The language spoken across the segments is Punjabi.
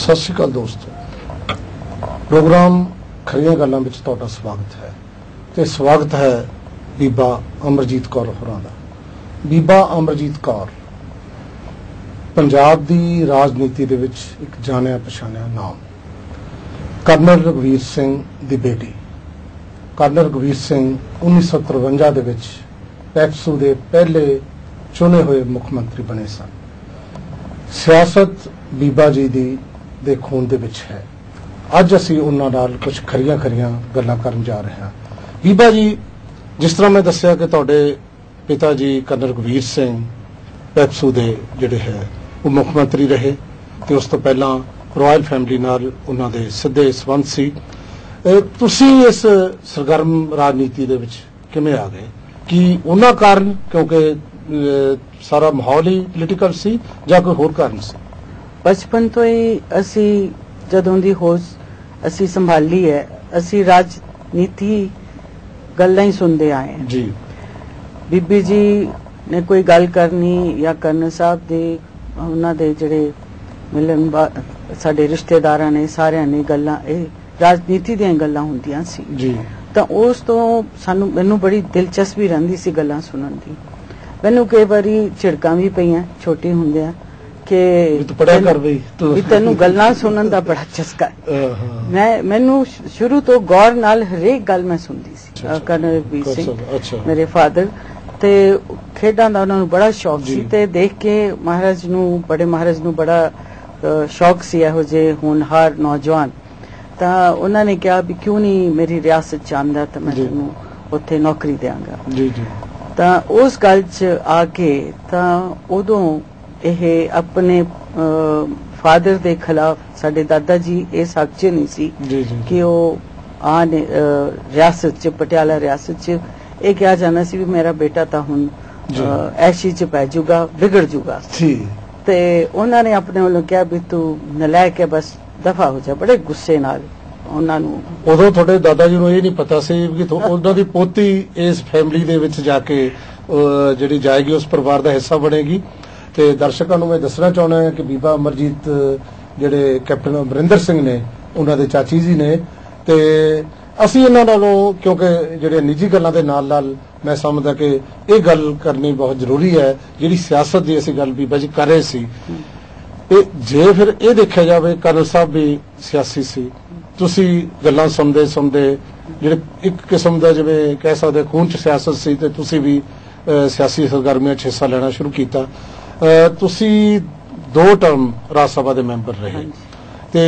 सत श्री अकाल दोस्तों, प्रोग्राम खरियां गल्लां विच तुहाडा स्वागत है ते स्वागत है बीबा अमरजीत कौर होरां दा। बीबा अमरजीत कौर पंजाब दी राजनीति दे विच एक जानिया पछाणिया नाम। कर्नल रघुवीर सिंह दी बेटी कर्नल रघुवीर सिंह 1953 दे विच पैप्सू दे पहले चुने हुए मुख मंत्री बने सन। सियासत बीबा जी दे खून दे विच है। अज असी उन्हां नाल कुछ खरियां गल्लां करन जा रहे हैं। बीबा जी, जिस तरह मैं दस्सिया कि तुहाडे पिता जी कर्नल रघुवीर सिंह पैप्सू दे जिहड़े है वो मुख मंत्री रहे ते उस तो पहलां रॉयल फैमिली नाल उन्हां दे सिद्धे संबंध सी। तुसीं इस सरगर्म राजनीति दे विच किवें आ गए? कि उन्हां कारण क्योंकि सारा माहौल ही पोलीटिकल सी जां कोई होर कारण सी? बचपन तो ही असी जदों दी होश असी संभाली है, असी राजनीति गल्लां ही सुनते आए हैं जी। बीबी जी ने कोई गल करनी या कर्नल साहब दे उन्हां दे जिहड़े मिलन साडे रिश्तेदारां ने सारियां ने गल्लां राजनीति दीयां गल्लां हुंदियां सी जी। तां उस तो सानू मैनूं बड़ी दिलचस्पी रहिंदी सी गल्लां सुनन दी। मैनूं कई वारी झिड़कां भी पईयां छोटी हुंदियां कि तू पढ़िया कर बई भी तैनूं गल्लां सुनन दा बड़ा चस्का है। मैनूं शुरू तो गौर नाल हरेक गल मैं सुनदी सी। कर्नल रघुवीर सिंह मेरे फादर ते खेडां दा उन्हां नूं बड़ा शौक सी ते देख के महाराज नूं बड़ा शौक सी इहो जे होनहार नौजवान। तां उन्हां ने कहा भी क्यों नहीं मेरी रियासत च आंदा तां मैं तैनूं उत्थे नौकरी देंगा जी जी। तां उस गल च आके तां उदों ਇਹ अपने फादर ਦੇ खिलाफ ਸਾਡੇ ਦਾਦਾ ਜੀ ਇਸ ਹੱਕ 'ਚ ਨਹੀਂ ਸੀ ਕਿ ਉਹ ਆਨ ਰਿਆਸਤ 'ਚ ਪਟਿਆਲਾ ਰਿਆਸਤ 'ਚ ਇਹ ਕਿਹਾ ਜਾਣਾ ਸੀ ਵੀ ਮੇਰਾ ਬੇਟਾ ਤਾਂ ਹੁਣ ਐਸ਼ੀ 'ਚ ਪੈ ਜਾਊਗਾ, ਵਿਗੜ ਜਾਊਗਾ ਤੇ ਉਹਨਾਂ ਨੇ ਆਪਣੇ ਵੱਲੋਂ ਕਿਹਾ ਵੀ ਤੂੰ ਨਲਾਇਕ ਹੈ, ਬਸ ਦਫਾ ਹੋ ਜਾ। ਬੜੇ ਗੁੱਸੇ ਨਾਲ ਉਹਨਾਂ ਨੂੰ ਉਦੋਂ ਤੁਹਾਡੇ ਦਾਦਾ ਜੀ ਨੂੰ ਇਹ ਨਹੀਂ ਪਤਾ ਸੀ ਕਿ ਉਹਨਾਂ ਦੀ ਪੋਤੀ ਇਸ ਫੈਮਿਲੀ ਦੇ ਵਿੱਚ ਜਾ ਕੇ ਜਿਹੜੀ ਜਾਏਗੀ ਉਸ ਪਰਿਵਾਰ ਦਾ ਹਿੱਸਾ ਬਣੇਗੀ। ਤੇ ਦਰਸ਼ਕਾਂ ਨੂੰ ਮੈਂ ਦੱਸਣਾ ਚਾਹੁੰਦਾ ਹਾਂ ਕਿ ਬੀਬਾ ਅਮਰਜੀਤ ਜਿਹੜੇ ਕੈਪਟਨ ਅਮਰਿੰਦਰ ਸਿੰਘ ਨੇ ਉਹਨਾਂ ਦੇ ਚਾਚੀ ਜੀ ਨੇ ਤੇ ਅਸੀਂ ਇਹਨਾਂ ਨਾਲੋਂ ਕਿਉਂਕਿ ਜਿਹੜੇ ਨਿੱਜੀ ਗੱਲਾਂ ਦੇ ਨਾਲ ਮੈਂ ਸਮਝਦਾ ਕਿ ਇਹ ਗੱਲ ਕਰਨੀ ਬਹੁਤ ਜ਼ਰੂਰੀ ਹੈ। ਜਿਹੜੀ ਸਿਆਸਤ ਦੀ ਅਸੀਂ ਗੱਲ ਬੀਬਾ ਜੀ ਕਰ ਰਹੇ ਸੀ ਤੇ ਜੇ ਫਿਰ ਇਹ ਦੇਖਿਆ ਜਾਵੇ ਕਰਨਲ ਸਾਹਿਬ ਵੀ ਸਿਆਸੀ ਸੀ, ਤੁਸੀਂ ਗੱਲਾਂ ਸੁਣਦੇ ਜਿਹੜੇ ਇੱਕ ਕਿਸਮ ਦਾ ਜਿਵੇਂ ਕਹਿ ਸਕਦੇ ਖੂਨ 'ਚ ਸਿਆਸਤ ਸੀ ਤੇ ਤੁਸੀਂ ਵੀ ਸਿਆਸੀ ਸਰਗਰਮੀਆਂ 'ਚ ਹਿੱਸਾ ਲੈਣਾ ਸ਼ੁਰੂ ਕੀਤਾ। ਤੁਸੀਂ 2 ਟਰਮ ਰਾਜ ਸਭਾ ਦੇ ਮੈਂਬਰ ਰਹੇ ਤੇ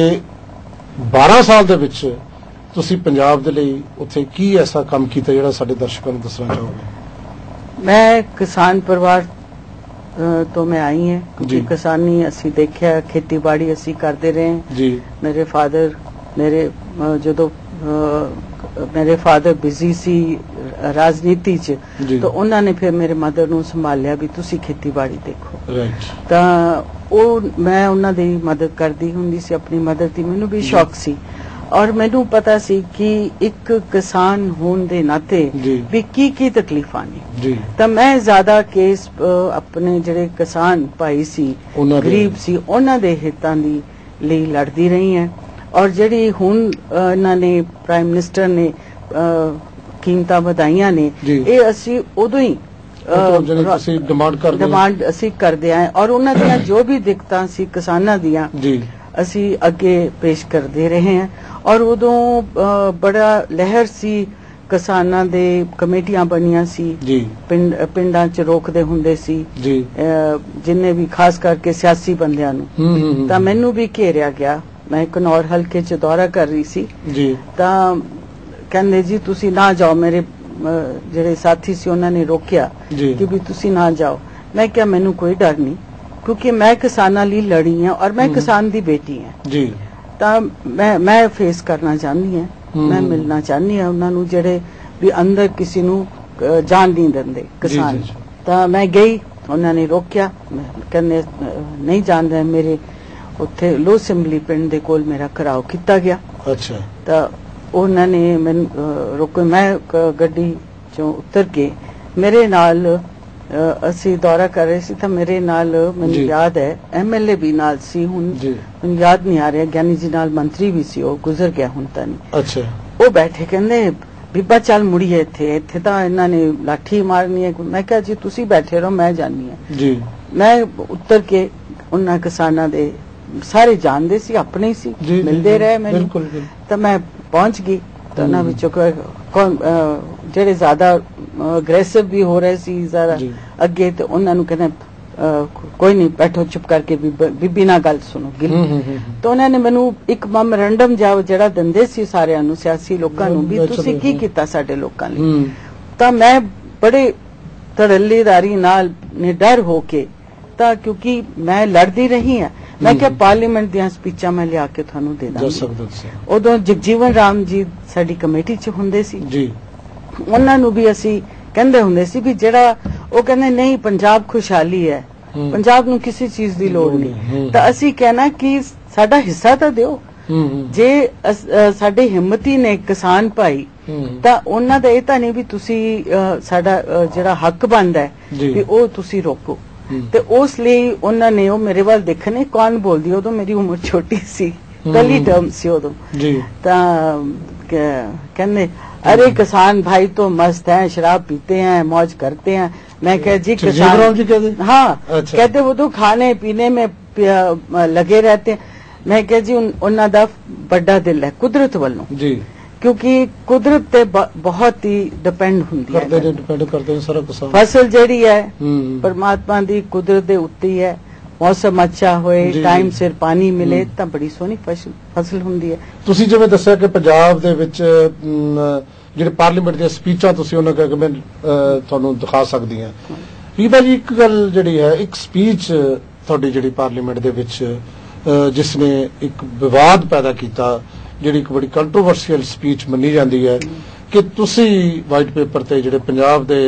12 ਸਾਲ ਦੇ ਵਿੱਚ ਤੁਸੀਂ ਪੰਜਾਬ ਦੇ ਲਈ ਉੱਥੇ ਕੀ ਐਸਾ ਕੰਮ ਕੀਤਾ ਜਿਹੜਾ ਸਾਡੇ ਦਰਸ਼ਕਾਂ ਨੂੰ ਦੱਸਣਾ ਚਾਹੋਗੇ? ਮੈਂ ਕਿਸਾਨ ਪਰਿਵਾਰ ਤੋਂ ਮੈਂ ਆਈ ਹਾਂ ਕਿਉਂਕਿ ਕਿਸਾਨੀ ਅਸੀਂ ਦੇਖਿਆ, ਖੇਤੀਬਾੜੀ ਅਸੀਂ ਕਰਦੇ ਰਹੇ ਜੀ। ਮੇਰੇ ਫਾਦਰ ਜਦੋਂ मेरे फादर बिजी सी राजनीति च तो उन्होंने फिर मेरे मदर नूं संभालिया भी तुसी खेतीबाड़ी देखो तां मैं उन्हां दी मदद करदी हुंदी सी। अपनी मदर दी मैनूं भी शौक सी और मैनूं पता सी कि एक किसान होने दे नाते भी की तकलीफां ने तां मैं ज्यादा केस अपने जिहड़े किसान भाई सी गरीब सी उन्हां दे हितां दी लई लड़दी रही हैं। और जिहड़ी हुण इन्हां ने प्राइम मिनिस्टर ने कीमतां वधाईयां ने ये असी उदों ही डिमांड असी करदे आए और उन्हां दियां जो भी दिक्कतां सी किसानां दियां असी अगे पेश करदे रहे हैं। और उदों बड़ा लहर सी किसानां दे कमेटियां बनियां सी पिंडां च रोकदे हुंदे सी जिन्ने भी खास करके सियासी बंदियां नूं तां मैनूं भी घेरिया गया। मैं घनौर हल्के च दौरा कर रही सी तां कहंदे जी तुसी ना जाओ। मेरे जिहड़े साथी सी उन्हां ने रोकिया कि भी तुसी ना जाओ। मैं क्या मैनूं कोई डर नहीं क्योंकि मैं किसानां लई लड़ी हां और मैं किसान दी बेटी हां तां मैं फेस करना चाहनी हां, मैं मिलना चाहनी हां उन्हां नूं जिहड़े भी अंदर किसी नूं जान नहीं दिंदे किसान। तां मैं गई, उन्हां ने रोकिया, कहंदे नहीं जान दे। मेरे उत्थे लो सिमली पिंड दे कोल मेरा घराव किया गया। अच्छा तां उन्होंने मैनूं रोके। मैं गड्डी चों उतर के मेरे नाल ਅਸੀਂ ਦੌਰਾ ਕਰ ਰਹੇ ਸੀ ਤਾਂ ਮੇਰੇ ਨਾਲ ਮੈਨੂੰ ਯਾਦ ਹੈ MLA ਵੀ ਨਾਲ ਸੀ ਹੁਣ ਮੈਨੂੰ ਯਾਦ ਨਹੀਂ ਆ ਰਿਹਾ ਗਿਆਨੀ ਜੀ ਨਾਲ ਮੰਤਰੀ ਵੀ ਸੀ ਉਹ ਗੁਜ਼ਰ ਗਿਆ ਹੁਣ ਤਾਂ ਨਹੀਂ ਅੱਛਾ ਉਹ ਬੈਠੇ ਕਹਿੰਦੇ ਬੀਬਾ ਚੱਲ ਮੁੜੀਏ ਇੱਥੇ ਤਾਂ ਇਹਨਾਂ ਨੇ ਲਾਠੀ ਮਾਰਨੀ ਹੈ ਮੈਂ ਕਿਹਾ ਜੀ ਤੁਸੀਂ ਬੈਠੇ ਰਹੋ ਮੈਂ ਜਾਣੀ ਹੈ ਜੀ ਮੈਂ ਉੱਤਰ ਕੇ ਉਹਨਾਂ ਕਿਸਾਨਾਂ ਦੇ ਸਾਰੇ ਜਾਣਦੇ ਸੀ ਆਪਣੇ ਹੀ ਸੀ ਮਿਲਦੇ ਰਹੇ ਮੈਨੂੰ ਤਾਂ ਮੈਂ ਪਹੁੰਚ ਗਈ ਤਾਂ ਉਹਨਾਂ ਵਿੱਚੋਂ ਜਿਹੜੇ ਜ਼ਿਆਦਾ ਅਗਰੈਸਿਵ ਵੀ ਹੋ ਰਹੇ ਸੀ ਜ਼ਰਾ ਅੱਗੇ ਤੇ ਉਹਨਾਂ ਨੂੰ ਕਹਿੰਦੇ ਕੋਈ ਨਹੀਂ ਬੈਠੋ ਚੁੱਪ ਕਰਕੇ ਬੀਬੀ ਨਾਲ ਗੱਲ ਸੁਣੋ ਤਾਂ ਉਹਨਾਂ ਨੇ ਮੈਨੂੰ ਇੱਕ ਮੈਮੋਰੰਡਮ ਜਿਹੜਾ ਦਿੰਦੇ ਸੀ ਸਾਰਿਆਂ ਨੂੰ ਸਿਆਸੀ ਲੋਕਾਂ ਨੂੰ ਵੀ ਤੁਸੀਂ ਕੀ ਕੀਤਾ ਸਾਡੇ ਲੋਕਾਂ ਲਈ ਤਾਂ ਮੈਂ ਬੜੇ ਧੜੱਲੇਦਾਰੀ ਨਾਲ ਨਿਡਰ ਹੋ ਕੇ ਤਾਂ ਕਿਉਂਕਿ ਮੈਂ ਲੜਦੀ ਰਹੀ ਹਾਂ ਮੈਂ ਕਿਹਾ ਪਾਰਲੀਮੈਂਟ ਦੀਆਂ ਸਪੀਚਾਂ ਮੈਂ ਲਿਆ ਕੇ ਤੁਹਾਨੂੰ ਦੇ ਦਾਂਗੀ ਉਦੋਂ ਜਗਜੀਵਨ ਰਾਮ ਜੀ ਸਾਡੀ ਕਮੇਟੀ 'ਚ ਹੁੰਦੇ ਸੀ ਉਹਨਾਂ ਨੂੰ ਵੀ ਅਸੀਂ ਕਹਿੰਦੇ ਹੁੰਦੇ ਸੀ ਵੀ ਜਿਹੜਾ ਉਹ ਕਹਿੰਦੇ ਨਹੀਂ ਪੰਜਾਬ ਖੁਸ਼ਹਾਲੀ ਹੈ ਪੰਜਾਬ ਨੂੰ ਕਿਸੇ ਚੀਜ਼ ਦੀ ਲੋੜ ਨਹੀਂ ਤਾਂ ਅਸੀਂ ਕਹਿਣਾ ਕਿ ਸਾਡਾ ਹਿੱਸਾ ਤਾਂ ਦਿਓ ਜੇ ਸਾਡੇ ਹਿੰਮਤੀ ਨੇ ਕਿਸਾਨ ਭਾਈ ਤਾਂ ਉਹਨਾਂ ਦਾ ਇਹ ਤਾਂ ਨਹੀਂ ਵੀ ਤੁਸੀਂ ਸਾਡਾ ਜਿਹੜਾ ਹੱਕ ਬਣਦਾ ਹੈ ਵੀ ਉਹ ਤੁਸੀਂ ਰੋਕੋ ਤੇ ਉਸ ਲਈ ਉਹਨਾਂ ਨੇ ਉਹ ਮੇਰੇ ਵੱਲ ਦੇਖਣੇ ਕੌਣ ਬੋਲਦੀ ਉਦੋਂ ਮੇਰੀ ਉਮਰ ਛੋਟੀ ਸੀ ਪਹਿਲੀ ਟਰਮ ਸੀ ਉਦੋਂ ਤਾਂ कहने अरे किसान भाई तो मस्त हैं शराब पीते हैं मौज करते हैं मैं कह जी किसान हाँ कहते वो तो खाने पीने में लगे रहते हैं मैं कह जी उन्होंने दा बड़ा दिल है कुदरत वालों क्योंकि कुदरत ते बहुत ही डिपेंड हुंदी है फसल जेड़ी है परमात्मा दी कुदरत दे उत्ते है मौसम अच्छा होए टाइम सिर पानी मिले ਤਾਂ ਬੜੀ ਸੋਹਣੀ ਫਸਲ ਹੁੰਦੀ ਹੈ ਤੁਸੀਂ ਜਿਵੇਂ ਦੱਸਿਆ ਕਿ ਪੰਜਾਬ ਦੇ ਵਿੱਚ ਜਿਹੜੇ ਪਾਰਲੀਮੈਂਟ ਦੀਆਂ ਸਪੀਚਾਂ ਤੁਸੀਂ ਉਹਨਾਂ ਕਿ ਮੈਂ ਤੁਹਾਨੂੰ ਦਿਖਾ ਸਕਦੀ ਹਾਂ ਬੀਬਾ ਜੀ ਇੱਕ ਗੱਲ ਜਿਹੜੀ ਹੈ ਇੱਕ ਸਪੀਚ ਤੁਹਾਡੀ ਜਿਹੜੀ ਪਾਰਲੀਮੈਂਟ ਦੇ ਵਿੱਚ ਜਿਸ ਨੇ ਇੱਕ ਵਿਵਾਦ ਪੈਦਾ ਕੀਤਾ ਜਿਹੜੀ ਇੱਕ ਬੜੀ ਕੰਟਰੋਵਰਸੀਅਲ ਸਪੀਚ ਮੰਨੀ ਜਾਂਦੀ ਹੈ ਕਿ ਤੁਸੀਂ ਵਾਈਟ ਪੇਪਰ ਤੇ ਜਿਹੜੇ ਪੰਜਾਬ ਦੇ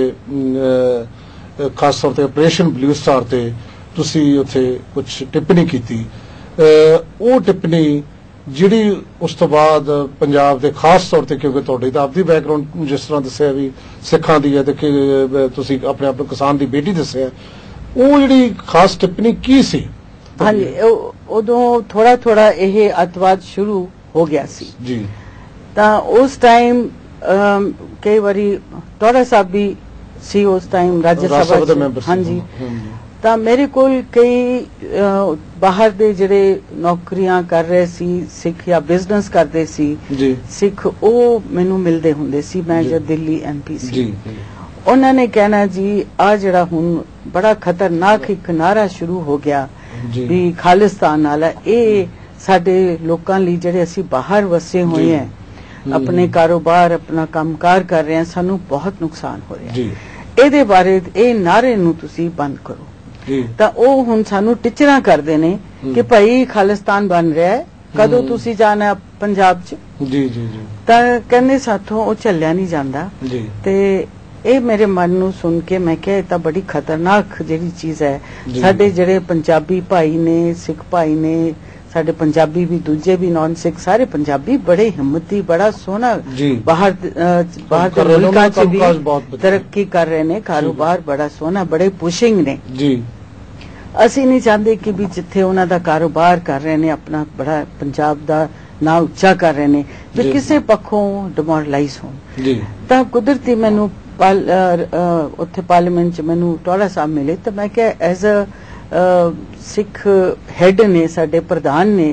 ਖਾਸ ਤੌਰ ਤੇ ਆਪਰੇਸ਼ਨ ਬਲੂ ਸਟਾਰ ਤੇ ਤੁਸੀਂ ਉੱਥੇ ਕੁਝ ਟਿੱਪਣੀ ਕੀਤੀ ਉਹ ਟਿੱਪਣੀ ਜਿਹੜੀ ਉਸ ਤੋਂ ਬਾਅਦ ਪੰਜਾਬ ਦੇ ਖਾਸ ਤੌਰ ਤੇ ਕਿਉਂਕਿ ਤੁਹਾਡੀ ਤਾਂ ਆਪਦੀ ਬੈਕਗ੍ਰਾਉਂਡ ਜਿਸ ਤਰ੍ਹਾਂ ਦੱਸਿਆ ਵੀ ਸਿੱਖਾਂ ਦੀ ਹੈ ਤੇ ਤੁਸੀਂ ਆਪਣੇ ਆਪ ਨੂੰ ਕਿਸਾਨ ਦੀ ਬੇਟੀ ਦੱਸਿਆ ਉਹ ਜਿਹੜੀ ਖਾਸ ਟਿੱਪਣੀ ਕੀ ਸੀ ਹਾਂਜੀ ਉਦੋਂ ਥੋੜਾ ਇਹ ਅੱਤਵਾਦ ਸ਼ੁਰੂ ਹੋ ਗਿਆ ਸੀ ਜੀ ਤਾਂ ਉਸ ਟਾਈਮ ਕਈ ਵਾਰੀ ਟੋੜਾ ਸਾਹਿਬ ਵੀ ਸੀ ਉਸ ਟਾਈਮ ਰਾਜ ਸਭਾ ਦੇ ਮੈਂਬਰ ਹਾਂਜੀ ਤਾਂ ਮੇਰੇ ਕੋਲ ਕਈ ਬਾਹਰ ਦੇ ਜਿਹੜੇ ਨੌਕਰੀਆਂ ਕਰ ਰਹੇ ਸੀ ਸਿੱਖ ਜਾਂ ਬਿਜ਼ਨਸ ਕਰਦੇ ਸੀ ਸਿੱਖ ਉਹ ਮੈਨੂੰ ਮਿਲਦੇ ਹੁੰਦੇ ਸੀ ਮੈਂ ਜਦ ਦਿੱਲੀ MP ਸੀ ਉਹਨਾਂ ਨੇ ਕਹਿਣਾ ਜੀ ਆ ਜਿਹੜਾ ਹੁਣ ਬੜਾ ਖਤਰਨਾਕ ਇੱਕ ਨਾਰਾ ਸ਼ੁਰੂ ਹੋ ਗਿਆ ਵੀ ਖਾਲਿਸਤਾਨ ਵਾਲਾ ਇਹ ਸਾਡੇ ਲੋਕਾਂ ਲਈ ਜਿਹੜੇ ਅਸੀਂ ਬਾਹਰ ਵਸੇ ਹੋਏ ਹਾਂ ਆਪਣੇ ਕਾਰੋਬਾਰ ਆਪਣਾ ਕੰਮਕਾਰ ਕਰ ਰਹੇ ਹਾਂ ਸਾਨੂੰ ਬਹੁਤ ਨੁਕਸਾਨ ਹੋ ਰਿਹਾ ਇਹਦੇ ਬਾਰੇ ਇਹ ਨਾਰੇ ਨੂੰ ਤੁਸੀਂ ਬੰਦ ਕਰੋ ਤਾਂ ਉਹ ਹੁਣ ਸਾਨੂੰ ਟੀਚਰਾਂ ਕਰਦੇ ਨੇ ਕਿ ਭਾਈ ਖਾਲਿਸਤਾਨ ਬਣ ਰਿਹਾ ਹੈ ਕਦੋਂ ਤੁਸੀਂ ਜਾਣਾ ਪੰਜਾਬ 'ਚ ਤਾਂ ਕਹਿੰਦੇ ਸਾਥੋਂ ਉਹ ਚੱਲਿਆ ਨਹੀਂ ਜਾਂਦਾ ਤੇ ਇਹ ਮੇਰੇ ਮਨ ਨੂੰ ਸੁਣ ਕੇ ਮੈਂ ਕਿਹਾ ਇਹ ਤਾਂ ਬੜੀ ਖਤਰਨਾਕ ਜਿਹੜੀ ਚੀਜ਼ ਹੈ ਸਾਡੇ ਜਿਹੜੇ ਪੰਜਾਬੀ ਭਾਈ ਨੇ ਸਿੱਖ ਭਾਈ ਨੇ ਸਾਡੇ ਪੰਜਾਬੀ ਵੀ ਦੂਜੇ ਵੀ ਨਾਨ ਸਿੱਖ ਸਾਰੇ ਪੰਜਾਬੀ ਬੜੇ ਹਿੰਮਤੀ ਬੜਾ ਸੋਹਣਾ ਬਾਹਰ ਦੇ ਮੁਲਕਾਂ 'ਚ ਵੀ ਤਰੱਕੀ ਕਰ ਰਹੇ ਨੇ ਕਾਰੋਬਾਰ ਬੜਾ ਸੋਹਣਾ ਬੜੇ ਪੁਸ਼ਿੰਗ ਨੇ ਅਸੀਂ ਨਹੀਂ ਚਾਹੁੰਦੇ ਕਿ ਵੀ ਜਿੱਥੇ ਉਹਨਾਂ ਦਾ ਕਾਰੋਬਾਰ ਕਰ ਰਹੇ ਨੇ ਆਪਣਾ ਬੜਾ ਪੰਜਾਬ ਦਾ ਨਾਂ ਉੱਚਾ ਕਰ ਰਹੇ ਨੇ ਵੀ ਕਿਸੇ ਪੱਖੋਂ ਡਿਮੋਰਲਾਈਜ਼ ਹੋਣ ਤਾਂ ਕੁਦਰਤੀ ਮੈਨੂੰ ਉੱਥੇ ਪਾਰਲੀਮੈਂਟ 'ਚ ਮੈਨੂੰ ਟੋੜਾ ਸਾਹਿਬ ਮਿਲੇ ਤਾਂ ਮੈਂ ਕਿਹਾ ਐਜ਼ ਅ ਸਿੱਖ ਹੈਡ ਨੇ ਸਾਡੇ ਪ੍ਰਧਾਨ ਨੇ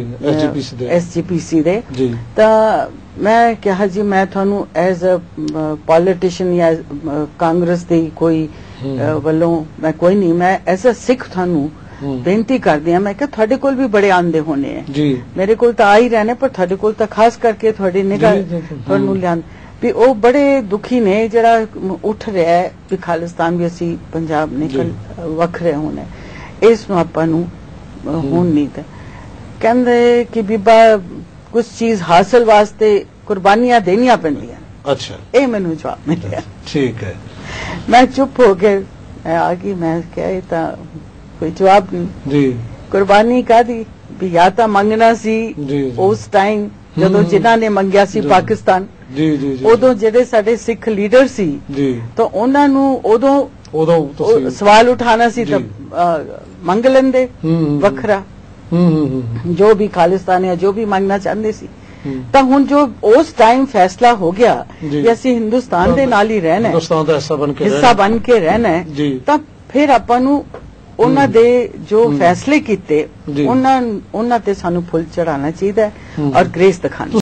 SGPC ਦੇ ਤਾਂ ਮੈਂ ਕਿਹਾ ਜੀ ਮੈਂ ਤੁਹਾਨੂੰ ਐਜ਼ ਅ ਪੋਲੀਟੀਸ਼ੀਅਨ ਜਾਂ ਕਾਂਗਰਸ ਦੀ ਕੋਈ ਵੱਲੋਂ ਮੈਂ ਕੋਈ ਨਹੀਂ ਮੈਂ ਐਜ਼ ਅ ਸਿੱਖ ਤੁਹਾਨੂੰ ਬੇਨਤੀ ਕਰਦੀ ਹਾਂ ਮੈਂ ਕਿਹਾ ਤੁਹਾਡੇ ਕੋਲ ਵੀ ਬੜੇ ਆਂਦੇ ਹੋਣੇ ਹੈ ਮੇਰੇ ਕੋਲ ਤਾਂ ਆ ਹੀ ਰਹਿਣੇ ਪਰ ਤੁਹਾਡੇ ਕੋਲ ਤਾਂ ਖਾਸ ਕਰਕੇ ਤੁਹਾਡੀ ਨਿਗਾਹ ਤੁਹਾਨੂੰ ਲਿਆਂਦ ਵੀ ਉਹ ਬੜੇ ਦੁਖੀ ਨੇ ਜਿਹੜਾ ਉੱਠ ਰਿਹਾ ਹੈ ਵੀ ਖਾਲਿਸਤਾਨ ਵੀ ਅਸੀਂ ਪੰਜਾਬ ਨਿਕਲ ਵੱਖਰੇ ਹੋਣਾ ਇਸ ਨੂੰ ਆਪਾਂ ਨੂੰ ਹੁਣ ਨਹੀਂ ਤਾਂ ਕਹਿੰਦੇ ਕਿ ਬੀਬਾ ਕੁਝ ਚੀਜ਼ ਹਾਸਲ ਵਾਸਤੇ ਕੁਰਬਾਨੀਆਂ ਦੇਣੀਆਂ ਪੈਂਦੀਆਂ ਅੱਛਾ ਇਹ ਮੈਨੂੰ ਜਵਾਬ ਮਿਲਿਆ ਠੀਕ ਹੈ ਮੈਂ ਚੁੱਪ ਹੋ ਕੇ ਆ ਗਈ ਮੈਂ ਕਿਹਾ ਇਹ ਤਾਂ ਕੋਈ ਜਵਾਬ ਨਹੀਂ ਜੀ ਕੁਰਬਾਨੀ ਕਾਦੀ ਵੀ ਜਾਂ ਤਾਂ ਮੰਗਣਾ ਸੀ ਉਸ ਟਾਈਮ ਜਦੋਂ ਜਿਨ੍ਹਾਂ ਨੇ ਮੰਗਿਆ ਸੀ ਪਾਕਿਸਤਾਨ ਉਦੋਂ ਜਿਹੜੇ ਸਾਡੇ ਸਿੱਖ ਲੀਡਰ ਸੀ ਤਾਂ ਉਹਨਾਂ ਨੂੰ ਉਦੋਂ ਉਦੋਂ ਤੁਸੀਂ ਸਵਾਲ ਉਠਾਣਾ ਸੀ ਤਾਂ ਮੰਗ ਲੈਂਦੇ ਵੱਖਰਾ ਜੋ ਵੀ ਖਾਲਿਸਤਾਨ ਜਾਂ ਜੋ ਵੀ ਮੰਗਣਾ ਚਾਹੁੰਦੇ ਸੀ। ਤਾਂ ਹੁਣ ਜੋ ਉਸ ਟਾਈਮ ਫੈਸਲਾ ਹੋ ਗਿਆ ਕਿ ਅਸੀਂ ਹਿੰਦੁਸਤਾਨ ਦੇ ਨਾਲ ਹੀ ਰਹਿਣਾ, ਹਿੰਦੁਸਤਾਨ ਦਾ ਹਿੱਸਾ ਬਣ ਕੇ ਰਹਿਣਾ ਹੈ, ਤਾਂ ਫਿਰ ਆਪਾਂ ਨੂੰ ਉਹਨਾਂ ਦੇ ਜੋ ਫੈਸਲੇ ਕੀਤੇ ਉਹਨਾਂ ਤੇ ਸਾਨੂੰ ਫੁੱਲ ਚੜਾਉਣਾ ਚਾਹੀਦਾ ਹੈ ਔਰ ਗ੍ਰੇਸ ਦਿਖਾਉਣੀ।